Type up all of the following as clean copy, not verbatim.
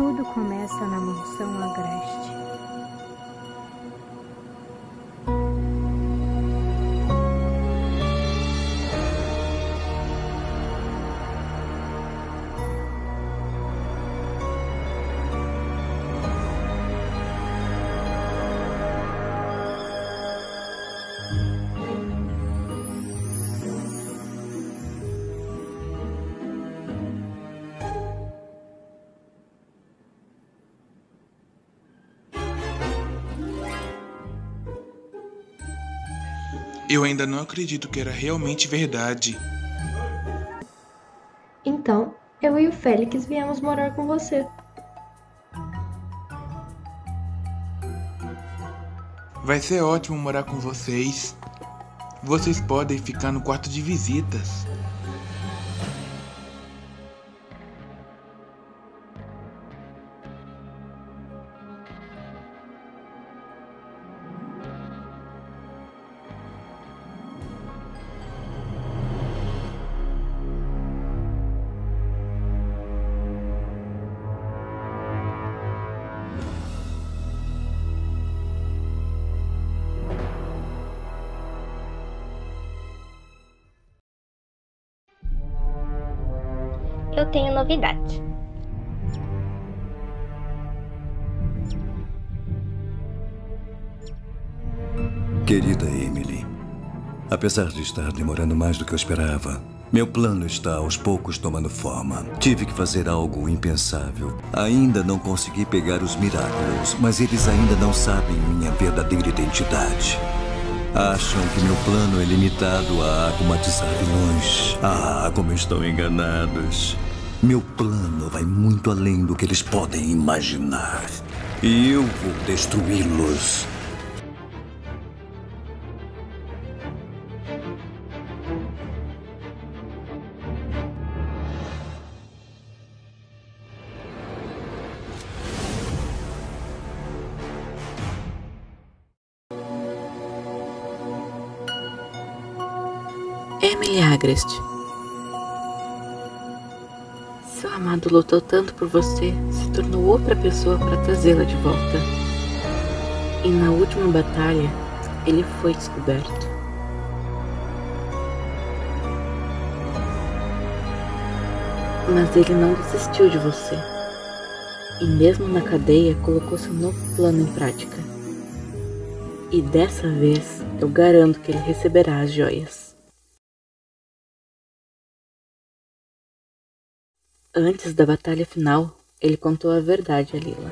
Tudo começa na mansão Agreste. Eu ainda não acredito que era realmente verdade. Então, eu e o Félix viemos morar com você. Vai ser ótimo morar com vocês. Vocês podem ficar no quarto de visitas. Eu tenho novidade. Querida Emily, apesar de estar demorando mais do que eu esperava, meu plano está aos poucos tomando forma. Tive que fazer algo impensável. Ainda não consegui pegar os Miraculous, mas eles ainda não sabem minha verdadeira identidade. Acham que meu plano é limitado a acumatizar vilões. Ah, como estão enganados. Meu plano vai muito além do que eles podem imaginar. E eu vou destruí-los. Emily Agreste. Seu amado lutou tanto por você, se tornou outra pessoa para trazê-la de volta. E na última batalha, ele foi descoberto. Mas ele não desistiu de você. E mesmo na cadeia, colocou seu novo plano em prática. E dessa vez, eu garanto que ele receberá as joias. Antes da batalha final, ele contou a verdade a Lila.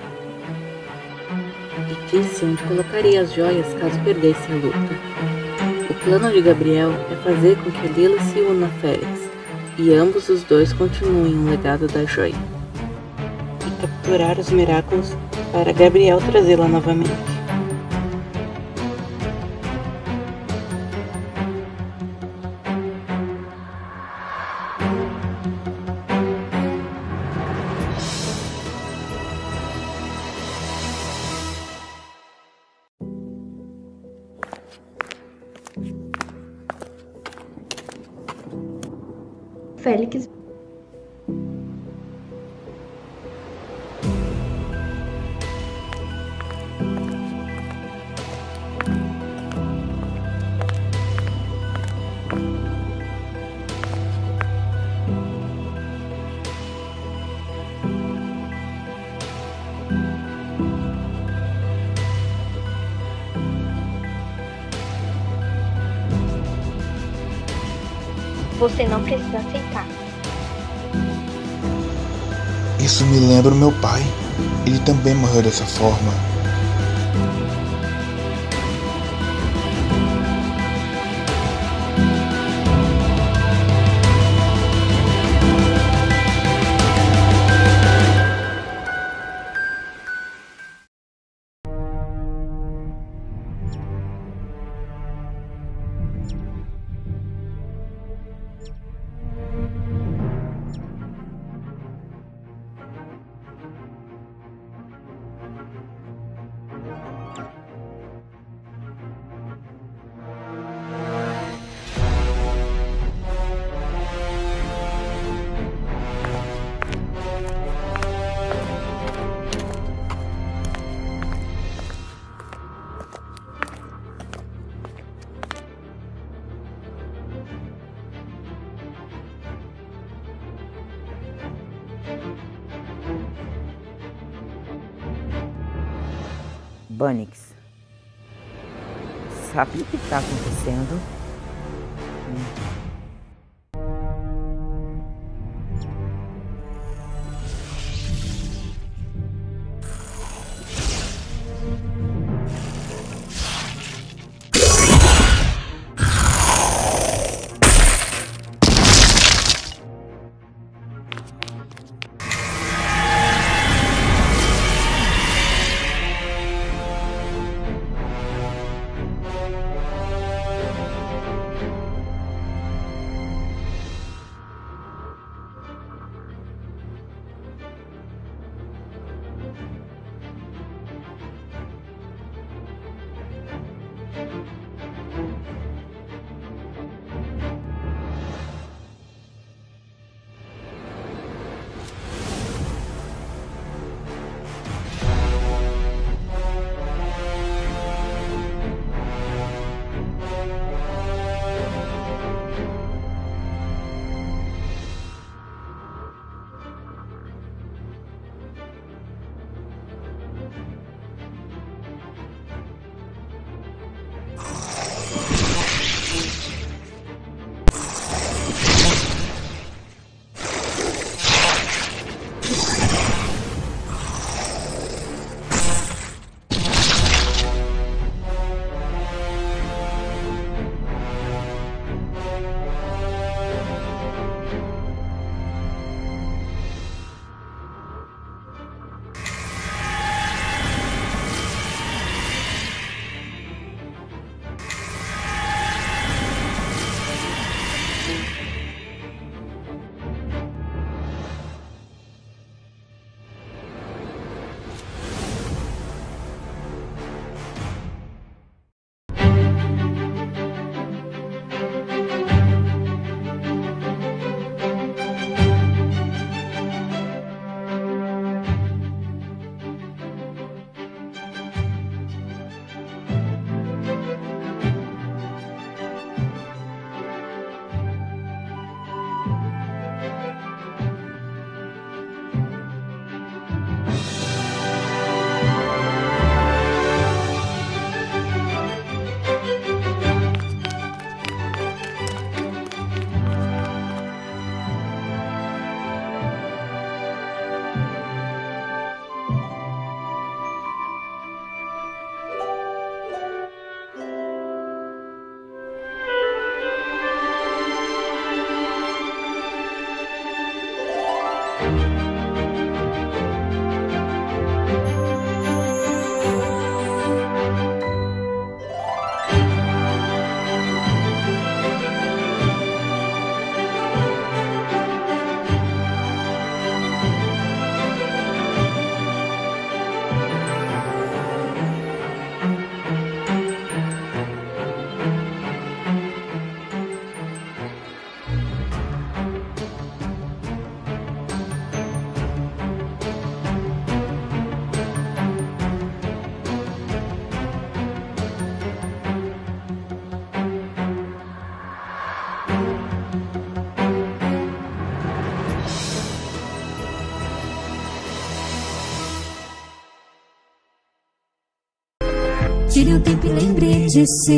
E disse onde colocaria as joias caso perdesse a luta. O plano de Gabriel é fazer com que Lila se una a Félix, e ambos os dois continuem o legado da joia. E capturar os Miraculous para Gabriel trazê-la novamente. Félix. Você não precisa aceitar. Isso me lembra o meu pai. Ele também morreu dessa forma. Bunnix, sabe o que está acontecendo? Tire o tempo e lembre de si.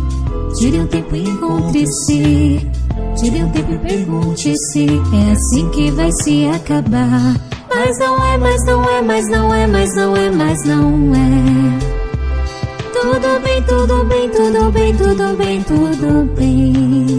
Tire o tempo e encontre-se. Tire o tempo e pergunte-se. É assim que vai se acabar. Mas não é, mas não é, mas não é, mas não é, mas não é. Tudo bem, tudo bem, tudo bem, tudo bem, tudo bem.